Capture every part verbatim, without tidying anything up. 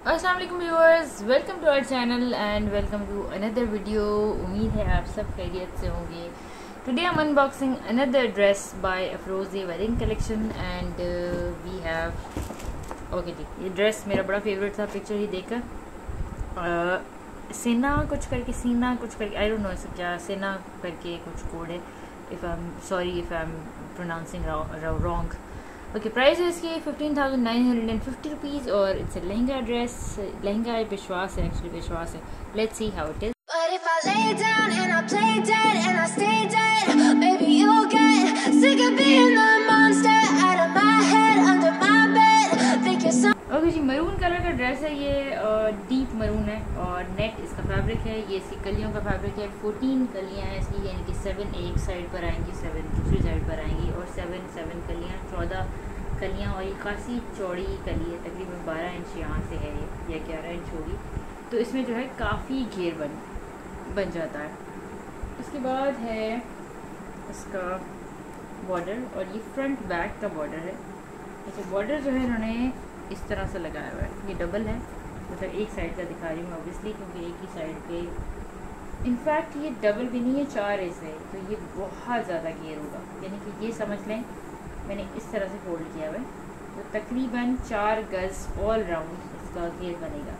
अस्सलाम वालेकुम viewers, welcome to our channel and welcome to another video. उम्मीद है आप सब खैरियत से होंगे। Today I am unboxing another dress by Afrozeh wedding collection and we have okay जी, ये ड्रेस मेरा बड़ा फेवरेट था पिक्चर ही देखकर। uh, सेना कुछ करके सीना कुछ करके आई डोंट नो ऐसा क्या सेना करके कुछ कोड है। If I am sorry if I am pronouncing wrong. Okay, price है इसकी fifteen thousand nine hundred and fifty rupees और it's a lehenga dress. Lehenga है, विश्वास है, एक्चुअली विश्वास है। Let's see how it is. But if I lay down and I play dead and I stay dead, maybe you'll get sick of being the monster out of my head, under my bed. Think you're some okay जी, maroon colour का dress है ये, deep maroon है और net इसका fabric है। ये इसकी कलियों का फैब्रिक है। फोर्टीन कलियाँ हैं इसकी, यानी कि सेवन एक साइड पर आएंगी, सेवन दूसरी साइड पर आएंगी और सेवन सेवन कलियाँ, चौदह कलियाँ। और ये खासी चौड़ी कली है, तकरीबन बारह इंच यहाँ से है ये या ग्यारह इंच होगी। तो इसमें जो है काफ़ी घेर बन बन जाता है। उसके बाद है इसका बॉर्डर और ये फ्रंट बैक का बॉर्डर है। अच्छा, बॉर्डर जो है इन्होंने इस तरह से लगाया हुआ है। ये डबल है, मतलब एक साइड का दिखा रही हूँ ऑब्वियसली, क्योंकि एक ही साइड पे, इनफैक्ट ये डबल भी नहीं है, चार ऐसे है, तो ये बहुत ज़्यादा घेर होगा। यानी कि ये समझ लें मैंने इस तरह से फोल्ड किया हुआ है, तो तकरीबन चार गज ऑल राउंड इसका घेर बनेगा।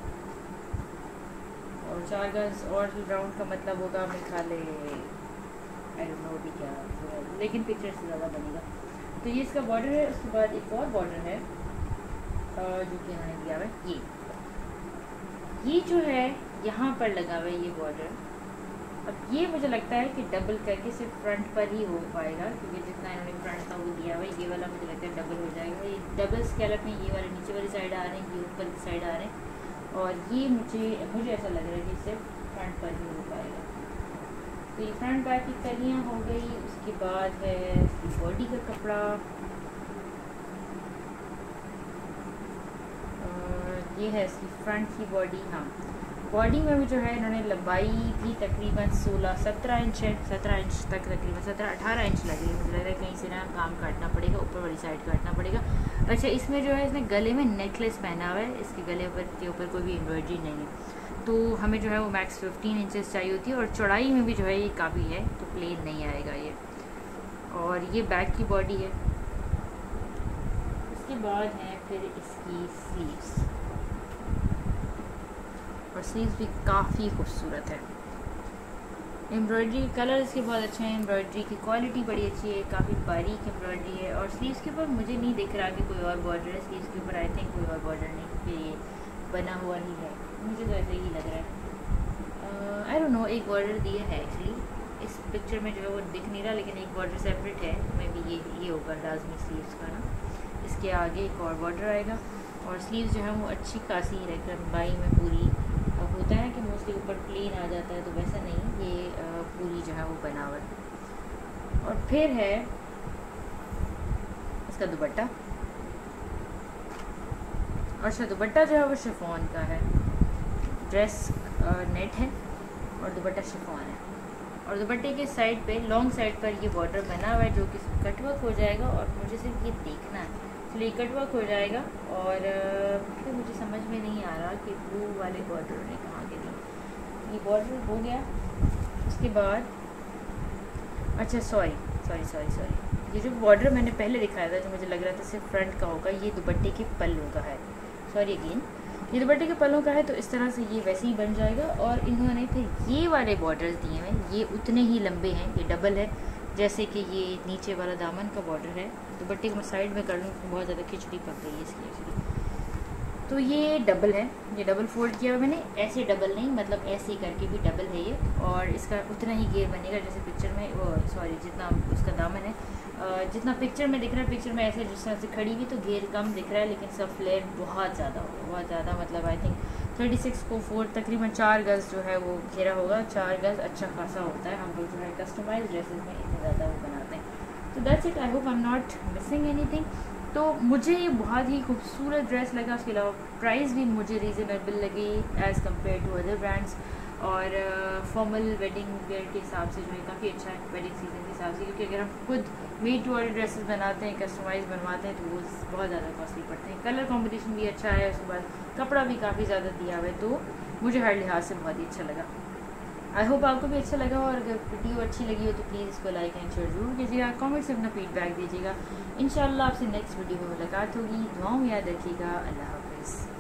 और चार गज ऑल राउंड का मतलब होगा मेरे ख्याल आई डोंट नो भी क्या, लेकिन पिक्चर से ज़्यादा बनेगा। तो ये इसका बॉर्डर है। उसके बाद एक और बॉर्डर है जो कि इन्होंने दिया हुआ है। ये ये जो है यहाँ पर लगा हुआ है ये बॉर्डर। अब ये मुझे लगता है कि डबल करके सिर्फ फ्रंट पर ही हो पाएगा, क्योंकि जितना इन्होंने फ्रंट का वो दिया हुआ है, ये वाला मुझे लगता है डबल हो जाएगा। ये डबल स्कैलप में ये वाले नीचे वाली साइड आ रहे हैं, ये ऊपर की साइड आ रहे हैं, और ये मुझे मुझे ऐसा लग रहा है कि सिर्फ फ्रंट पर ही हो पाएगा। तो ये फ्रंट बैक की कलियाँ हो गई। उसके बाद है इसकी बॉडी का कपड़ा। ये है इसकी फ्रंट की बॉडी। हाँ, बॉडी में भी जो है इन्होंने लंबाई भी तकरीबन सोलह सत्रह इंच है, सत्रह इंच तक, तकरीबन सत्रह अठारह इंच लग रही है। मुझे लग रहा है कहीं से ना काम काटना पड़ेगा, ऊपर वाली साइड काटना पड़ेगा। अच्छा, इसमें जो है इसने गले में नेकलेस पहना हुआ है, इसके गले पर के ऊपर कोई भी एम्ब्रॉयडरी नहीं है। तो हमें जो है वो मैक्स फिफ्टीन इंचेस चाहिए होती है, और चौड़ाई में भी जो है ये काफ़ी है, तो प्लेन नहीं आएगा ये। और ये बैक की बॉडी है। उसके बाद है फिर इसकी स्लीव्स, और स्लीव्स भी काफ़ी खूबसूरत है। एम्ब्रॉयडरी कलर इसके बहुत अच्छे हैं, एम्ब्रॉयडरी की क्वालिटी बड़ी अच्छी है, काफ़ी बारीक एम्ब्रॉयडरी है। और स्लीव्स के ऊपर मुझे नहीं दिख रहा कि कोई और बॉर्डर है। स्लीव्स के ऊपर आई थिंक कोई और बॉर्डर नहीं, क्योंकि ये बना हुआ ही है, मुझे तो ऐसे ही लग रहा है। आई डोंट नो, एक बॉर्डर दिया है एक्चुअली इस पिक्चर में, जो है वो दिख नहीं रहा, लेकिन एक बॉर्डर सेपरेट है। मे बी ये ये होगा लाजमी स्लीव्स का ना। इसके आगे एक और बॉर्डर आएगा, और स्लीव्स जो है वो अच्छी खासी लंबाई में पूरी। अब होता है कि मोस्टली ऊपर प्लेन आ जाता है, तो वैसा नहीं, ये पूरी जो है वो बना हुआ है। और फिर है इसका दुपट्टा। और अच्छा, दुपट्टा जो है वो शिफॉन का है। ड्रेस नेट है और दुपट्टा शिफॉन है। और दुपट्टे के साइड पे, लॉन्ग साइड पर ये बॉर्डर बना हुआ है, जो कि कटवर्क हो जाएगा। और मुझे सिर्फ ये देखना है, इसलिए कटवर्क हो जाएगा। और फिर मुझे समझ में नहीं आ रहा कि ब्लू वाले बॉर्डर ने कहाँ के दिए। ये बॉर्डर हो गया। उसके बाद अच्छा सॉरी सॉरी सॉरी सॉरी ये जो बॉर्डर मैंने पहले दिखाया था, जो मुझे लग रहा था सिर्फ फ्रंट का होगा, ये दुपट्टे के पल्लों का है। सॉरी अगेन, ये दुपट्टे के पल्लों का है, तो इस तरह से ये वैसे ही बन जाएगा। और इन्होंने फिर ये वाले बॉर्डर्स दिए हैं, ये उतने ही लंबे हैं, ये डबल है, जैसे कि ये नीचे वाला दामन का बॉर्डर है। दुपट्टे को मैं साइड में कर लूँ, बहुत ज़्यादा खिचड़ी पक गई है इसकी एक्चुअली। तो ये डबल है, ये डबल फोल्ड किया हुआ मैंने, ऐसे डबल नहीं, मतलब ऐसे करके भी डबल है ये। और इसका उतना ही घेर बनेगा जैसे पिक्चर में, वो सॉरी जितना उसका दामन है, जितना पिक्चर में दिख रहा है। पिक्चर में ऐसे जिस तरह से खड़ी हुई तो घेर कम दिख रहा है, लेकिन सब फ्लेयर बहुत ज़्यादा होगा, बहुत ज़्यादा। मतलब आई थिंक थर्टी सिक्स को फोर तकरीबन चार गज जो है वो घेरा होगा। चार गज अच्छा खासा होता है, हम लोग जो है कस्टमाइज ड्रेसेस में इतने ज़्यादा वो बनाते हैं। तो that's it, I hope I am not missing anything. तो मुझे ये बहुत ही खूबसूरत ड्रेस लगा। उसके अलावा प्राइस भी मुझे रीज़नेबल लगी as compare to other brands, और फॉर्मल वेडिंग वेयर के हिसाब से जो है काफ़ी अच्छा है वेडिंग सीजन के हिसाब से, क्योंकि अगर हम खुद मेड टू ऑर्डर ड्रेसेस बनाते हैं, कस्टमाइज बनवाते हैं, तो वो बहुत ज़्यादा कॉस्टली पड़ते हैं। कलर कॉम्बिनेशन भी अच्छा है, उसके बाद कपड़ा भी काफ़ी ज़्यादा दिया हुआ है, तो मुझे हर लिहाज से बहुत ही अच्छा लगा। आई होप आपको भी अच्छा लगा, और अगर वीडियो अच्छी लगी हो तो प्लीज़ इसको लाइक एंड शेयर जरूर कीजिएगा, कमेंट से अपना फीडबैक दीजिएगा। इंशाल्लाह आपसे नेक्स्ट वीडियो में मुलाकात होगी। दुआओं में याद रखिएगा। अल्लाह हाफ़िज़।